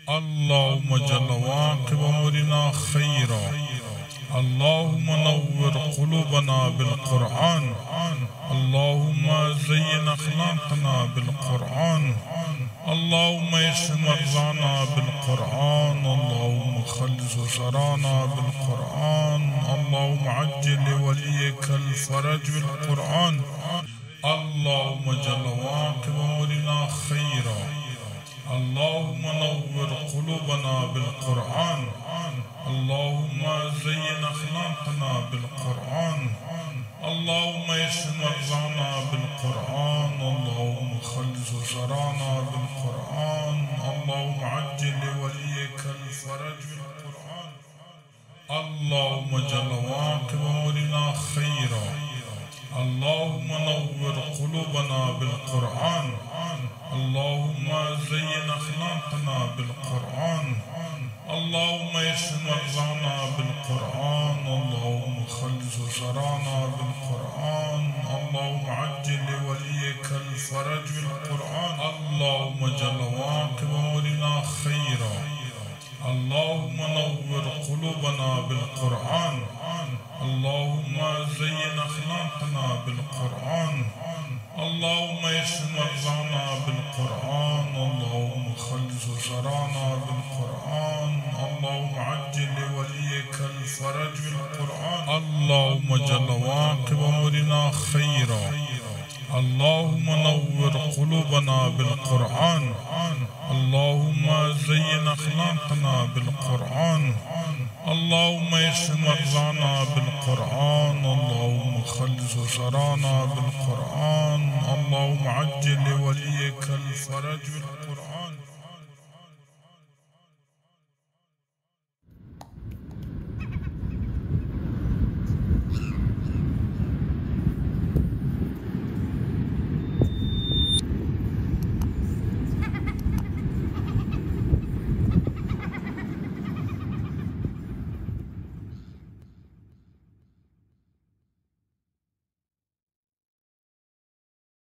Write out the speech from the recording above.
اللهم جل واقب أمرنا خيرا. اللهم نور قلوبنا بالقرآن. اللهم زين أخلاقنا بالقرآن. اللهم اشف مرضانا بالقرآن. اللهم خلص أسرانا بالقرآن. اللهم عجل لوليك الفرج بالقرآن. اللهم جل واقب أمرنا خيرا. اللهم نور قلوبنا بالقرآن. اللهم زين أخلاقنا بالقرآن. اللهم اشف مرضانا بالقرآن. اللهم خلص أسرانا بالقرآن. اللهم عجل لوليك الفرج بالقرآن. اللهم جل واقب أمرنا خيرا. اللهم نور قلوبنا بالقرآن. اللهم زين أخلاقنا بالقرآن. اللهم اشف مرضانا بالقرآن. اللهم خلص أسرانا بالقرآن. اللهم عجل لوليك الفرج بالقرآن. اللهم جل واقب أمرنا خيرا. اللهم نور قلوبنا بالقرآن. اللهم زين أخلاقنا بالقرآن. اللهم اشف مرضانا بالقرآن. اللهم خلص أسرانا بالقرآن. اللهم عجل لوليك الفرج بالقرآن. اللهم جل واقب أمرنا خيرا. اللهم نور قلوبنا بالقرآن. اللهم زين أخلاقنا بالقرآن. اللهم اشف مرضانا بالقرآن. اللهم خلص أسرانا بالقرآن. اللهم عجل لوليك الفرج بالقرآن.